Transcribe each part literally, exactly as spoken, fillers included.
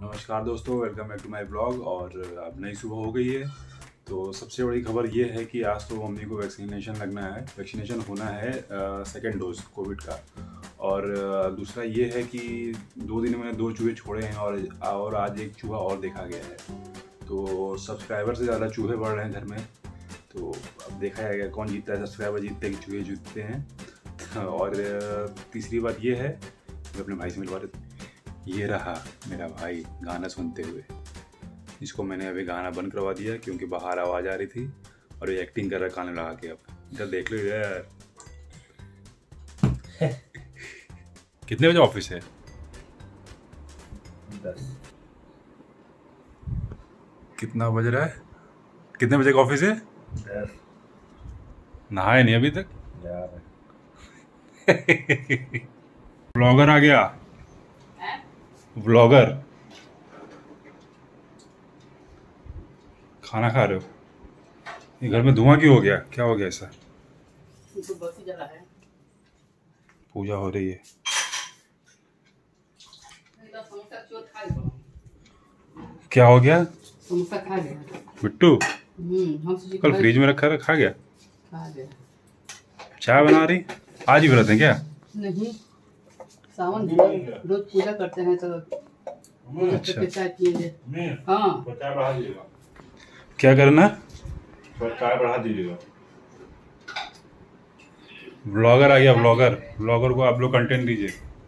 नमस्कार दोस्तों, welcome back to my blog. और अब नई सुबह हो गई है तो सबसे बड़ी खबर ये है कि आज तो मम्मी को वैक्सीनेशन लगना है, वैक्सीनेशन होना है सेकेंड डोज कोविड का। और uh, दूसरा ये है कि दो दिन में दो चूहे छोड़े हैं और और आज एक चूहा और देखा गया है। तो सब्सक्राइबर से ज़्यादा चूहे बढ़ रहे हैं घर में, तो अब देखा जाएगा कौन जीतता है। सब्सक्राइबर जीतते हैं कि चूहे जीतते हैं। और uh, तीसरी बात ये है, मैं अपने भाई से मिलवा रहे थे। ये रहा मेरा भाई गाना सुनते हुए। इसको मैंने अभी गाना बंद करवा दिया क्योंकि बाहर आवाज़ आ रही थी और ये एक्टिंग कर रहा है कान लगा के। अब इधर देख लो यार। कितने बजे ऑफिस है? दस। कितना बज रहा है? कितने बजे का ऑफिस है? दस। नहाए नहीं अभी तक? यार ब्लॉगर आ गया। ब्लॉगर खाना खा रहे हो? ये घर में धुआं क्यों हो गया? क्या हो गया ऐसा? तो बत्ती जला है। पूजा हो रही है। क्या हो गया? समोसा खा गया बिट्टू। हम्म हम सोचे कल फ्रिज में रखा रखा खा गया। खा गया। चाय बना रही? आज ही व्रत है क्या? नहीं, सावन रोज पूजा करते हैं तो अच्छा। चाय पिएंगे। हाँ, चाय बढ़ा दीजिएगा। क्या करना? चाय बढ़ा दीजिएगा। ब्लॉगर आ गया। ब्लॉगर ब्लॉगर को आप लोग कंटेंट दीजिए।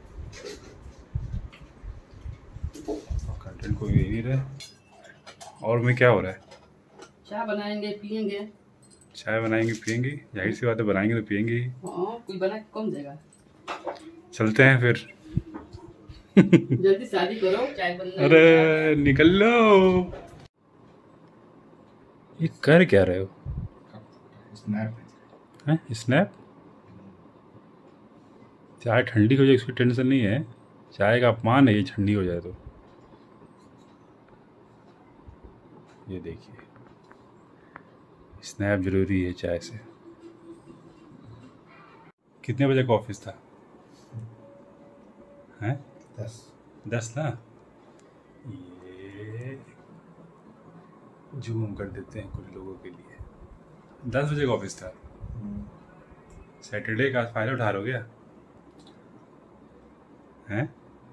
कंटेंट कोई दे नहीं रहे। और में क्या हो रहा है? चाय बनाएंगे पिएंगे। चाय बनाएंगे पियेंगे, जाहिर सी बात है, बनाएंगे तो पियेंगे ही। हाँ, कोई बना के कौन देगा। चलते हैं फिर। जल्दी शादी करो, चाय बनना। अरे निकल लो। ये कर क्या रहे हो? स्नैप हैं? स्नैप? चाय ठंडी हो जाए इसकी टेंशन नहीं है। चाय का अपमान है ये ठंडी हो जाए तो। ये देखिए, स्नैप जरूरी है चाय से। कितने बजे का ऑफिस था? हैं? दस। दस ना? ये जूम कर देते हैं कुछ लोगों के लिए। दस बजे का ऑफिस था। सैटरडे का फायदा उठा रहे हो क्या? हैं?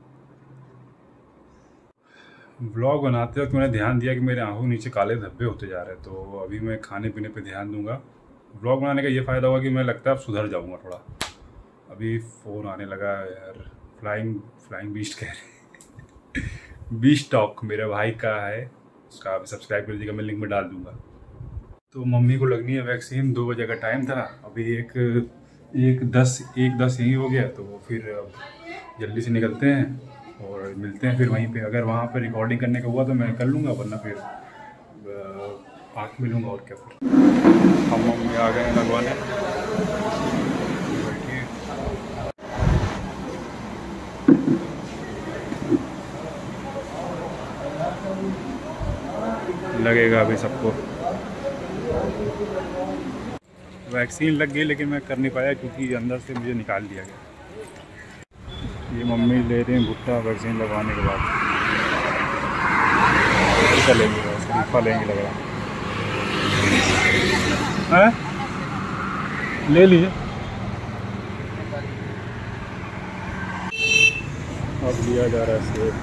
व्लॉग बनाते वक्त मैंने ध्यान दिया कि मेरे आंखों नीचे काले धब्बे होते जा रहे हैं, तो अभी मैं खाने पीने पे ध्यान दूंगा। व्लॉग बनाने का ये फ़ायदा होगा कि मैं लगता है अब सुधर जाऊंगा थोड़ा। अभी फ़ोन आने लगा यार। फ्लाइंग फ्लाइंग बीस्ट कह रहे बीस्ट टॉक मेरे भाई का है, उसका आप सब्सक्राइब कर दीजिएगा, मैं लिंक में डाल दूंगा। तो मम्मी को लगनी है वैक्सीन। दो बजे का टाइम था, अभी एक एक दस एक दस यही हो गया, तो फिर अब जल्दी से निकलते हैं और मिलते हैं फिर वहीं पे। अगर वहाँ पर रिकॉर्डिंग करने का हुआ तो मैं कर लूँगा, वरना फिर आके मिलूँगा। और क्या फिर हम मम्मी आ गए हैं लगवाने। बैठिए। लगेगा अभी सबको। वैक्सीन लग गई लेकिन मैं कर नहीं पाया क्योंकि अंदर से मुझे निकाल दिया गया। ये मम्मी ले रही हैं भुट्टा वैक्सीन लगवाने के बाद। चलेंगे शरीफा लेंगे लग रहा है। ले लीजिए। अब लिया जा रहा है सेब।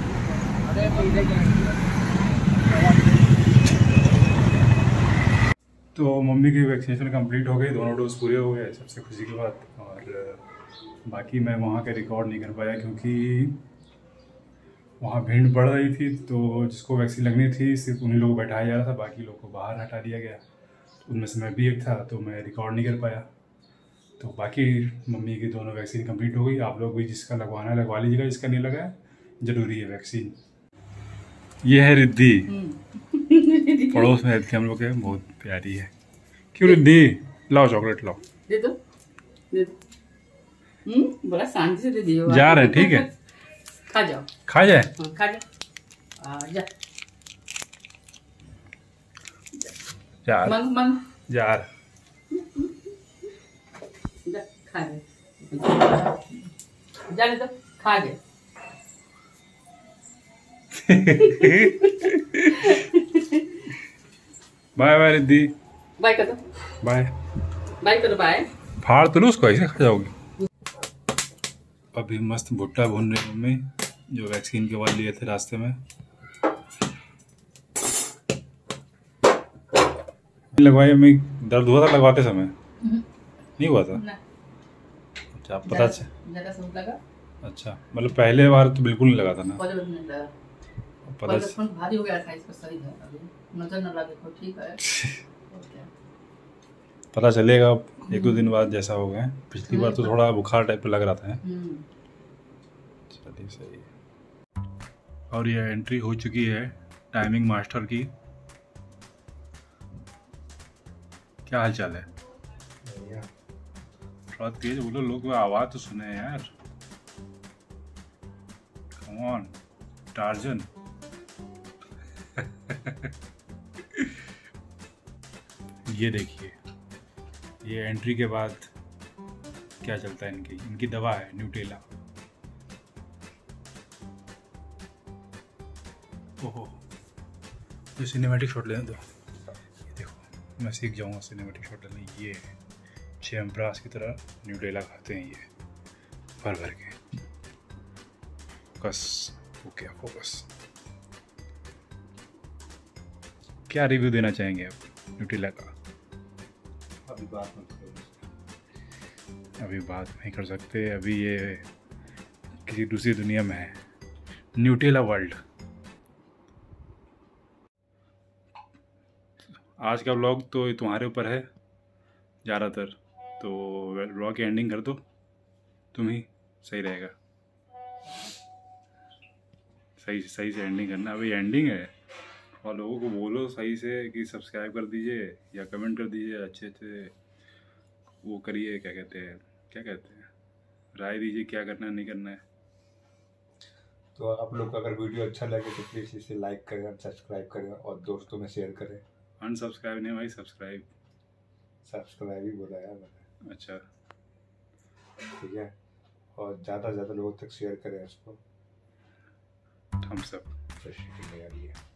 तो मम्मी की वैक्सीनेशन कंप्लीट हो गई, दोनों डोज पूरे हो गए, सबसे खुशी की बात। और बाकी मैं वहाँ का रिकॉर्ड नहीं कर पाया क्योंकि वहाँ भीड़ बढ़ रही थी, तो जिसको वैक्सीन लगनी थी सिर्फ उन्हीं लोगों को बैठाया जा रहा था, बाकी लोग को बाहर हटा दिया गया। उनमें से मैं भी एक था, तो मैं रिकॉर्ड नहीं कर पाया। तो बाकी मम्मी की दोनों वैक्सीन कंप्लीट हो गई। आप लोग भी जिसका लगवाना है लगवा लीजिएगा, जिसका नहीं लगा है ज़रूरी है वैक्सीन। ये है रिद्धि, पड़ोस में रहती हम लोग के, बहुत प्यारी है। क्यों रिद्धि? लाओ चॉकलेट लाओ। दे दो, दे दो। हम्म, बड़ा शांति से दे दियो। जा रहे ठीक है? खा जाओ। खा जाए? हाँ, खा जा। आ जा। यार मन मन यार जा खा ले। जा ले तो खा ले। बाय बाय रिद्धि, बाय कर दो, बाय बाय करो, बाय। फाड़ तो लो उसको, ऐसे खा जाओगे। अभी मस्त भुट्टा भून रही मम्मी, जो वैक्सीन के बाद लिए थे रास्ते में। लगवाई मम्मी, दर्द हुआ था लगवाते समय? नहीं हुआ था? अच्छा, पता चल ज़्यादा सूट लगा। अच्छा, मतलब पहले बार तो बिल्कुल नहीं लगा था ना? पहले नहीं लगा, पता च... भारी हो गया था, इसका सही है, अभी नजर न लगे तो ठीक है। पता चलेगा एक दो दिन बाद जैसा हो गया। पिछली बार तो थोड़ा बुखार टाइप पे लग रहा था। चलिए सही है। और ये एंट्री हो चुकी है टाइमिंग मास्टर की। क्या हाल चाल है? थोड़ा तेज बोलो, लोग आवाज तो सुने यार। Come on Tarzan. ये देखिए, ये एंट्री के बाद क्या चलता है इनकी इनकी दवा है न्यूटेला। ओहो, तो सिनेमैटिक शॉट लेने दो। ये देखो, मैं सीख जाऊंगा सिनेमैटिक शॉट लेने। ये चैम्प्रास की तरह न्यूटेला खाते हैं ये भर भर के। Focus, okay focus. क्या रिव्यू देना चाहेंगे आप न्यूटेला का? अभी बात मत करो, अभी बात नहीं कर सकते, अभी ये किसी दूसरी दुनिया में है, न्यूटेला वर्ल्ड। आज का व्लॉग तो तुम्हारे ऊपर है ज़्यादातर, तो व्लॉग की एंडिंग कर दो तुम ही, सही रहेगा। सही सही से एंडिंग करना। अभी एंडिंग है और लोगों को बोलो सही से कि सब्सक्राइब कर दीजिए या कमेंट कर दीजिए, अच्छे अच्छे वो करिए, क्या कहते हैं क्या कहते हैं राय दीजिए क्या करना है नहीं करना है। तो आप लोग को अगर वीडियो अच्छा लगे तो प्लीज़ इसे लाइक करें, सब्सक्राइब करें और दोस्तों में शेयर करें। अनसब्सक्राइब नहीं भाई, सब्सक्राइब। सब्सक्राइब ही बोला यार मैंने। अच्छा ठीक है, और ज़्यादा से ज़्यादा लोगों तक शेयर करें इसको। Thums up. फ्रेश चिकन ले आ रही है।